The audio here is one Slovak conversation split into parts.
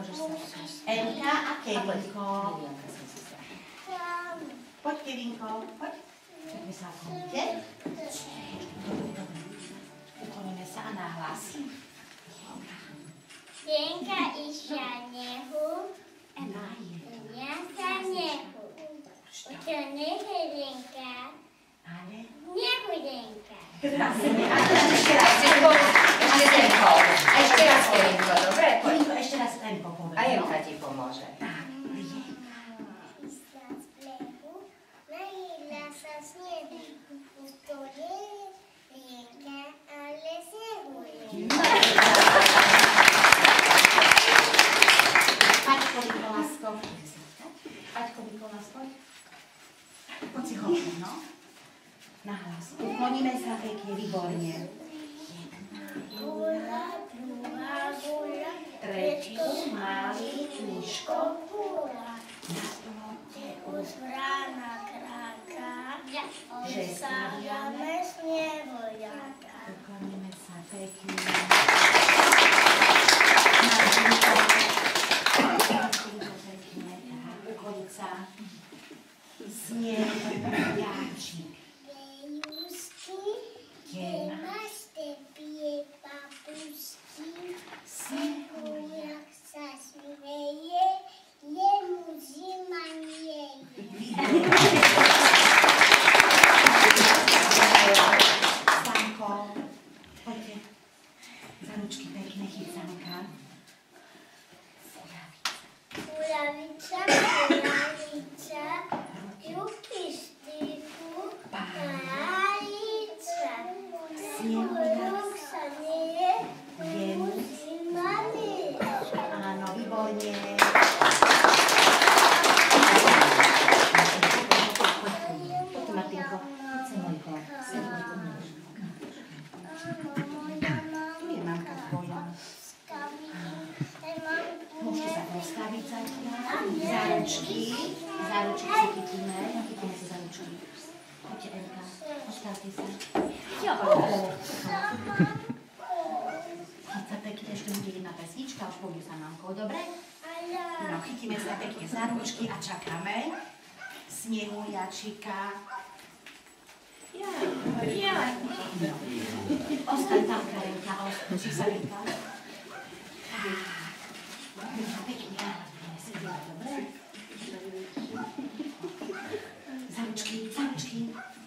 Erika a Kevinko. Poď, Kevinko, poď. Tak vy sa okloníte. Ukloníme sa a nahlas. Jenka išla nehu, ja sa nehu. To nehe Jenka, nehu Jenka. Krásne. Ešte raz, Kevinko. Ešte raz, Kevinko, dobre? Kevinko, ešte raz tempo povedz. A Jenka ti pomôže. Išla z brehu, najedla sa snehu. To nie je Jenka, ale snehu je. Paťko, Mikolásko. Paťko, Mikolásko. Poď si hodne, no. Nahlas. Ukloníme sa pekne, výborne. Gula, druhá gula, Tretiu malý knižko. gula. Na plote Už rána kráka, že odsávame snehojaka. ukloníme sa pekne. Ukloniť sa. Snehuliačik. Jejusky, kde máš tebie papušky, snehojak sa smeje, jemu zima nie je. Stanko, poďte. Za ručky pekne, chyť Stanka. Kulavica, ruky štýku, pálica. Snehojak sa nie, jemu zima nie je. Áno, výborne. Poďte, Martinko. Poď sem, Mojko. Sem, Mojko. Tu je mamka tvoja. Môžete sa postaviť zatiaľ. Za ručky. Za ručky si chytíme. Chytíme sa za ručky. Poďte, Erika. Postavte sa. Jo. Chyť sa pekne, ešte bude jedna pesnička, už pôjde sa mamkou, dobre? No, chytíme sa pekne za ručky a čakáme. Snehuliačika. Ostaň tam, Karenka, ostaň sa, Karenka. Pekne, budeme sedieť, dobre? Za ručky, za ručky.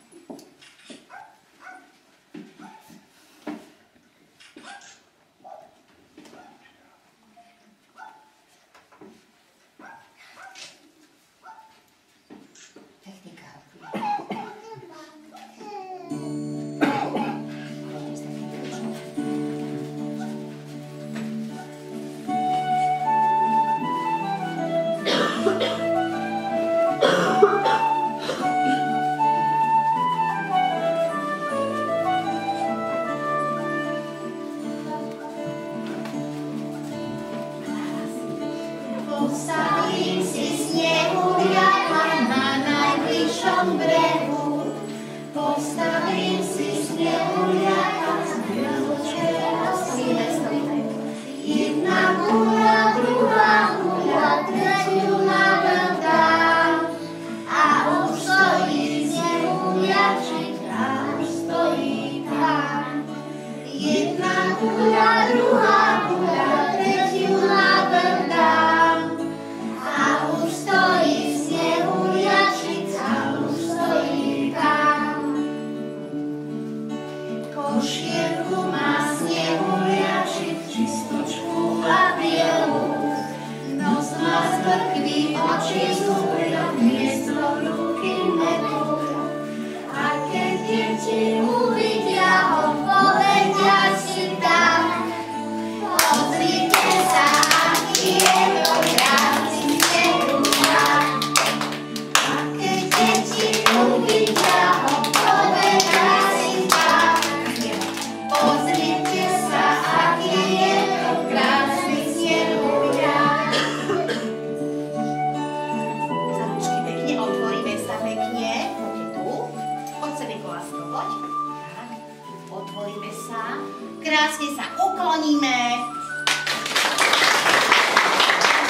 Postavím si snehuliaka na najbližšom brehu. Postavím si snehuliaka na najbližšom. Jedna gula, druhá gula, tretiu naveľ dám. A už stojí snehuliačik, a už stojí tam. Jedna gula, druhá gula, tretiu naveľ dám. A už stojí snehuliačik, a už stojí tam. Košielku má snehuliačik, čistočku a bielu. Nos má z vrkvy, oči zúľom, miesto ruky metu. A keď deti uvidia ho, povedia si tak. Pozrite sa, aký je to krásny snehuliak. A keď deti uvidia ho, povedia si tak. Pozrite sa, aký je to krásny snehuliak. Za ručky pekne otvoríme sa pekne. Poďte tu. Poď sa, Mikolásko, poď. Tak. Otvoríme sa. Krásne sa ukloníme.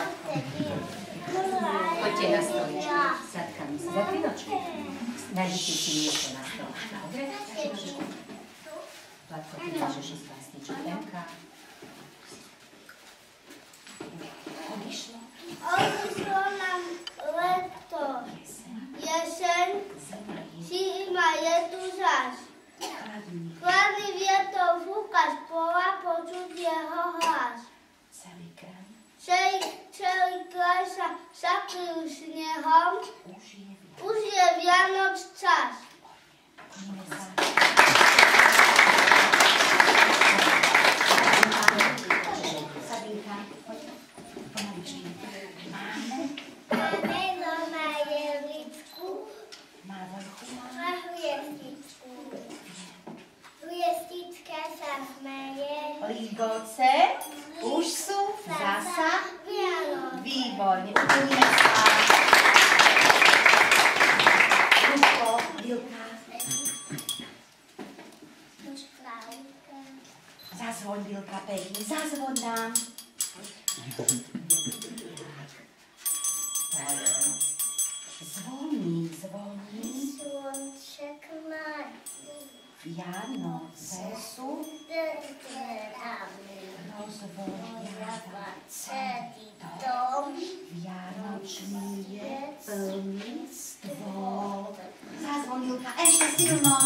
Poďte na stoličku. Sadkami sa. Zatri nočky. Nájdete si miesto na stoličku. Dobre? Vládko, ty máš 6 pásničok. Emka. Odišlo. Odišlo nám leto. Jeseň, zima je tu zas. Chladný vietor fúka z pola, počuť jeho hlas. Celý kraj sa zakryl snehom, už je Vianoc čas. Sabinka, poď pomaličky. Máme doma jehličku, Má vrchu. má hviezdičku. Hviezdička sa smeje. Ligoce už sú zasa. Vianoc. Výborne, ukloníme sa. Ruško, Lilka. Zazvoň, Lilka, pekne. Zazvoň nám. Zvoní, zvoní. Slunček mladý. Vianoce sú. Rozvonia celý dom. Vianočný je plný stôl. Zazvoň, Lilka, ešte silno.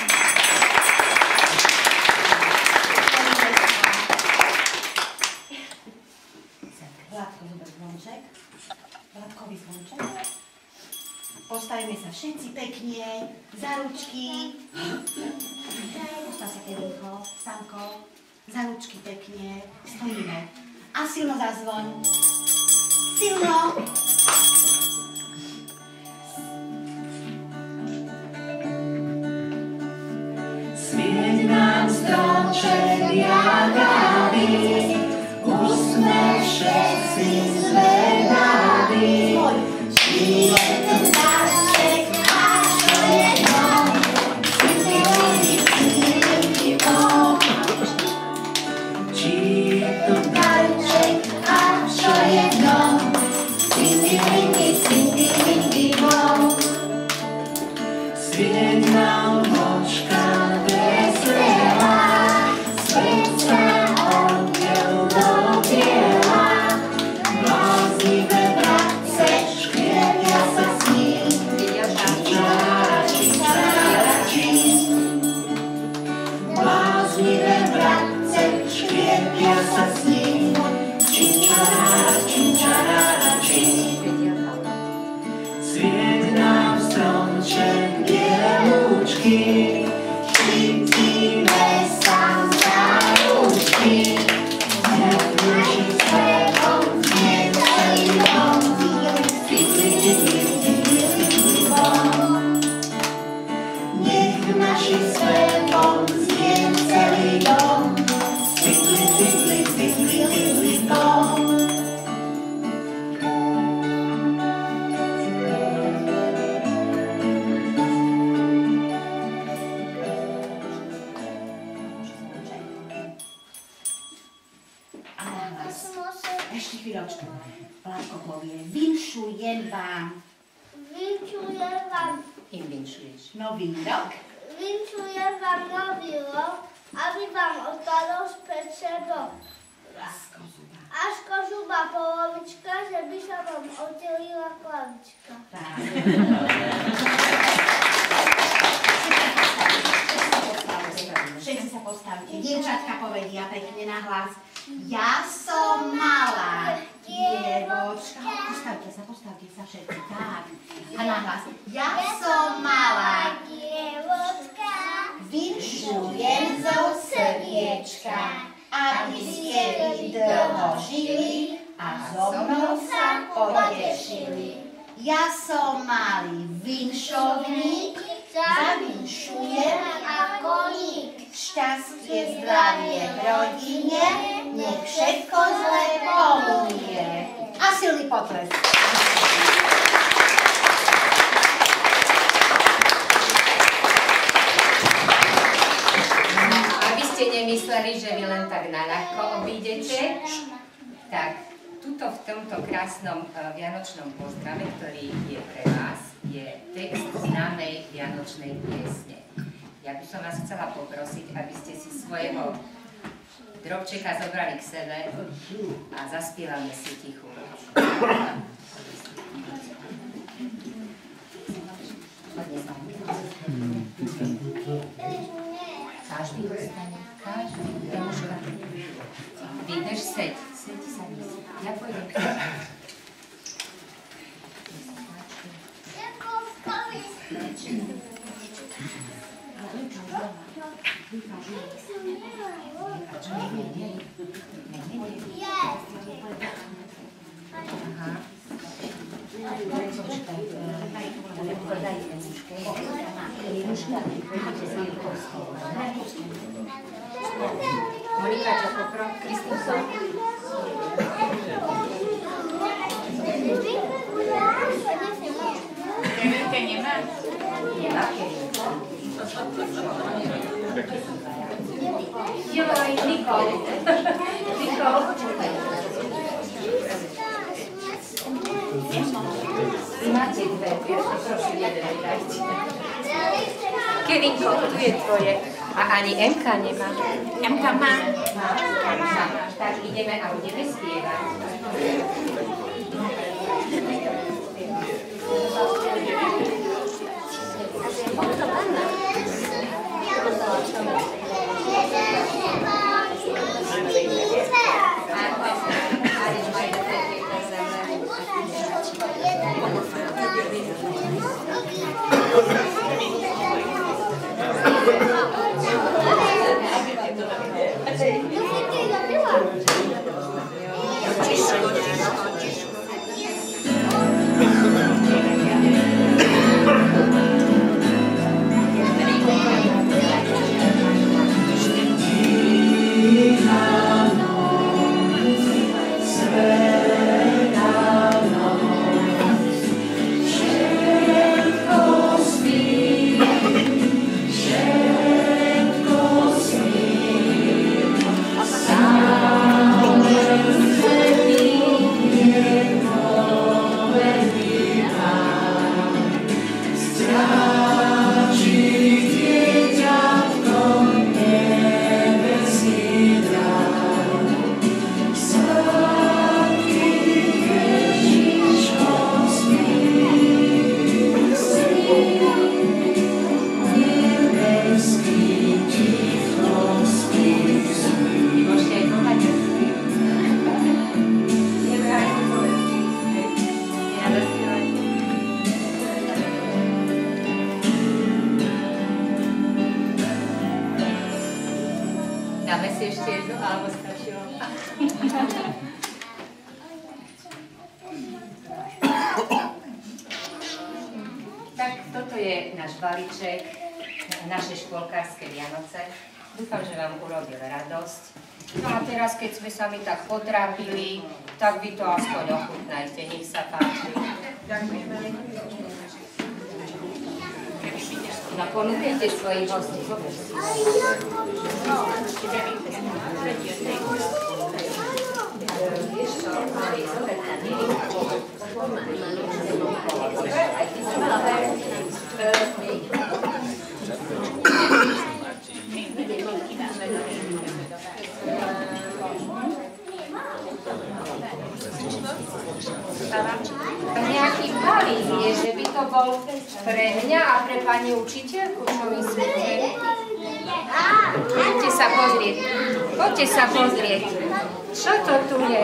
Vládko, zober zvonček. Vládkový zvonček. Postavíme sa všetci pekne, za ručky. Postav sa, Kevinko, Stanko, za ručky pekne. Stojíme. A silno zazvoň. Silno. Svieť nám stromček jagavý, už sme všetci zvedaví. Či je to darček a čo je dom, či je to darček a čo je dom, svieť nám vočka veselá, srdce anděl dobiela, bláznivé bratce škriepia sa s ním, čičara, čičara, čís. Bláznivé bratce škriepia sa s ním, čičara, čičara, čís. Svieť nám stromček bielúčky, chytíme sa za ručky, znechučí svetom znie celý dom, nech našim svetom znie celý dom, bom. Ešte chvíľočku. Vládko povie, vinšujem vám. Vinčujem vám, Im vinšuješ. Nový rok. vinčujem vám nový rok, aby vám ostalo späť sebou. Ažko zuba polovička, že by sa vám oddelila klavička. Tak. Všetci sa postavte. Dievčatka povedia pekne na hlas. Ja som malá dievočka. Postavte sa všetci. Tak. A na hlas. Ja som malá dievočka, vinšujem zo srdiečka, aby ste vy dlho žili a so mnou sa potešili. Ja som malý vinšovník, zavinšujem ako nik. Šťastie, zdravie v rodine, nech všetko zlé pominie. A silný potlesk. Aby ste nemysleli, že vy len tak naľahko obídete, tak tuto v tomto krásnom vianočnom pozdrave, ktorý je pre vás, je text známej vianočnej piesne. Ja by som vás chcela poprosiť, aby ste si svojho drobčeka zobrali k sebe a zaspievame si tichu. Každý dostane, každý. Vydrž, seď sa vysí. Ja pôjdem k tomu. Monika, čo poprv? Kristoso? Kevinka nemá? Nemá Kevinka. Joj, Nikol. Nikol. Vy máte dve, prosím, jeden dajte. Kevinko, tu je tvoje. A ani Emka nemá. Emka má. Tak ideme a budeme spievať. Dáme si ešte jednu, alebo stačilo? Tak toto je náš balíček, naše škôlkárske Vianoce. Dúfam, že vám urobil radosť. No a teraz, keď sme sa mi tak potrápili, tak vy to aspoň ochutnajte, nech sa páči. No ponúkajte svojich hostí, zober si. Vieš čo, zober tam, aj ty si zober. Nejaký balík je, že by to bol pre mňa a pre pani učiteľku, čo myslíte? Poďte sa pozrieť. Poďte sa pozrieť. Čo to tu je?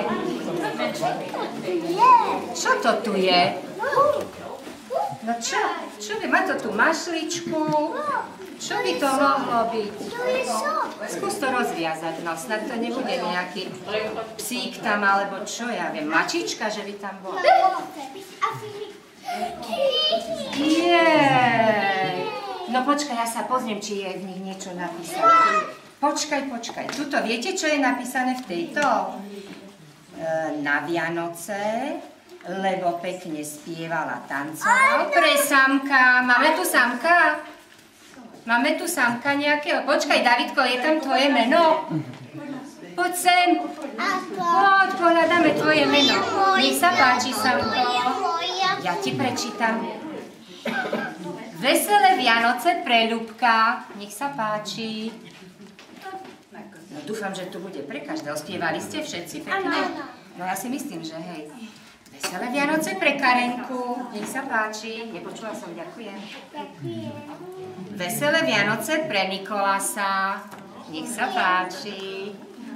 Čo to tu je? No čo? Čo by? Má to tu mašličku. Čo by to mohlo byť? Skús to rozviazať, no snad to nebude nejaký psík tam, alebo čo, ja viem, mačička, že by tam bola. Jej! No počkaj, ja sa pozriem, či je v nich niečo napísané. Počkaj. Tuto, viete, čo je napísané v tejto? Na Vianoce, lebo pekne spievala, tancovala. Pre Samka. Máme tu Samka? Máme tu Samka nejakého? Počkaj, Davidko, je tam tvoje meno? Poď sem. Poď, pohľadáme tvoje meno. Nech sa páči, Samko. Ja ti prečítam. Veselé Vianoce pre Ľubka. Nech sa páči. No, dúfam, že tu bude pre každého. Spievali ste všetci pekne? No ja si myslím, že hej. Veselé Vianoce pre Karenku. Nech sa páči. Nepočula som, ďakujem. Veselé Vianoce pre Nikolasa. Nech sa páči.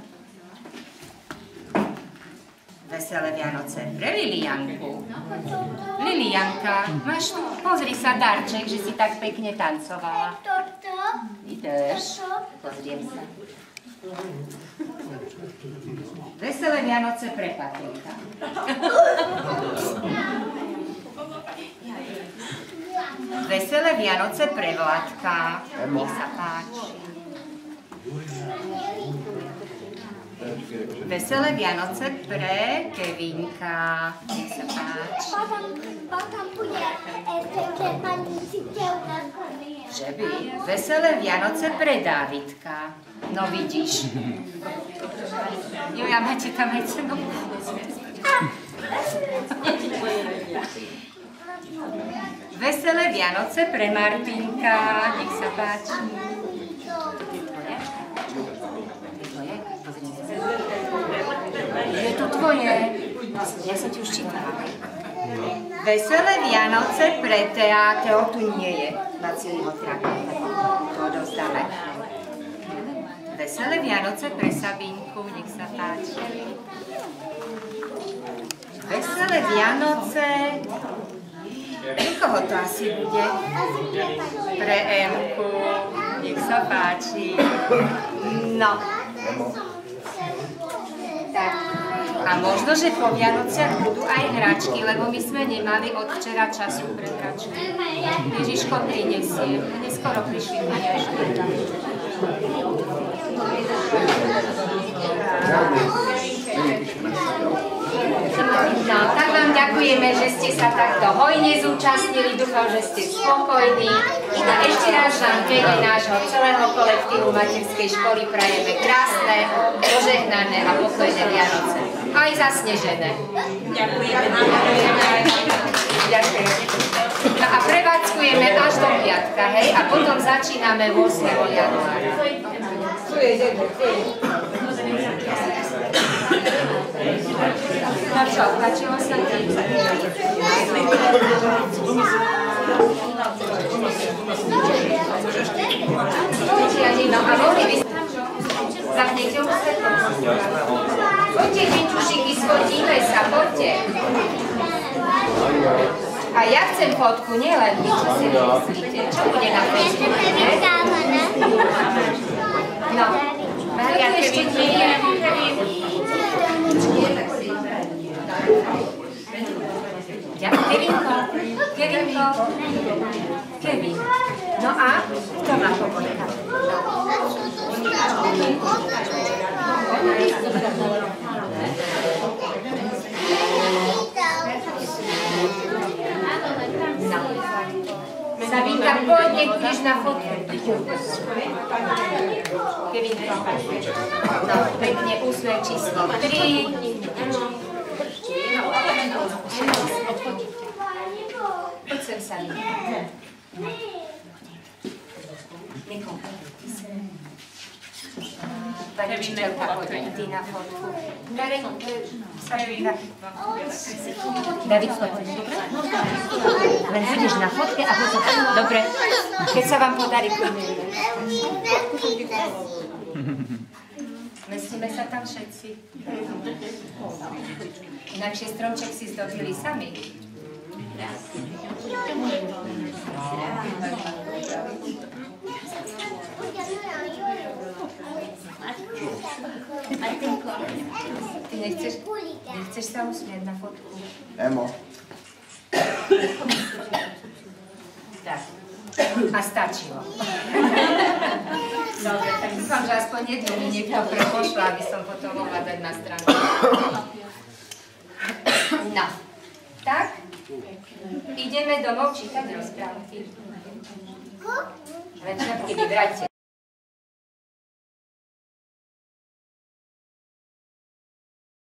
Veselé Vianoce pre Lilianku. Lilianka, máš tu? Pozri sa, darček, že si tak pekne tancovala. Ideš. Pozriem sa. Veselé Vianoce pre Patrika. Veselé Vianoce pre Vladka. Nech sa páči. Veselé Vianoce pre Kevinka. Nech sa páči. Potom bude ešte pani citeľka. Že by? Veselé Vianoce pre Dávidka. No vidíš. Jo, ja máte tam aj cenu. Veselé Vianoce pre Martinka. Nech sa páči. Je to tvoje. Ja som ti už čítala. Veselé Vianoce pre Tea. Teo tu nie je. Vacíliho tráka. To odovzdáme. Veselé Vianoce pre Sabinku. Nech sa páči. Veselé Vianoce. Pre koho to asi bude? Pre Emku. Nech sa páči. No. Tak. A možno, že po Vianociach budú aj hračky, lebo my sme nemali od včera času pre hračky. Ježiško prinesie. Neskoro prišli hračky. No, tak vám ďakujeme, že ste sa takto hojne zúčastnili. Dúfam, že ste spokojní. A ešte raz vám v mene nášho celého kolektívu materskej školy prajeme krásne, požehnané a pokojné Vianoce. Aj zasnežené. Ďakujeme. Ďakujem. No a prevádzkujeme až do piatka, hej? A potom začíname 8. januára. No čo, páčilo sa ti? No a mohli by ste... Zapnete už svetlo? Poďte, Vinčušiky, sfotíme sa, poďte. A ja chcem fotku, nielen vy, čo si myslíte. Čo bude na Facebooku, ne? No, Maria, ešte nie je. Kevinko, Kevinko, Kevin. No a kto má povodka? Sabinka, poď, nech budeš na fotku. Kevinko. No, pekne úsmev číslo 3. Poď sem, Sabinka. Nikolka. Pani učiteľka, poď ty na fotku. Sabinka. David, poď. Len budeš na fotke a potom... Dobre, keď sa vám podarí, Mestíme sa tam všetci. Inakšie stromček si zdobili sami. Ty nechceš sa usmieť na fotku? Emo. Tak. A stačilo. Dobre, tak dúfam, že aspoň jednu mi niekto prepošla, aby som potom mohla dať na stranu. No. Tak? Ideme domov čítať rozprávky. Len šľapky vybrajte.